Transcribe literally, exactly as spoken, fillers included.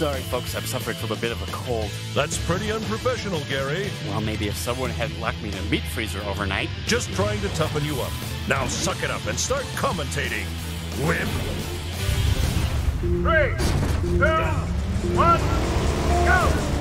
Sorry, folks, I'm suffering from a bit of a cold. That's pretty unprofessional, Gary. Well, maybe if someone hadn't locked me in a meat freezer overnight. Just trying to toughen you up. Now suck it up and start commentating. Wimp. Three, two, one, go!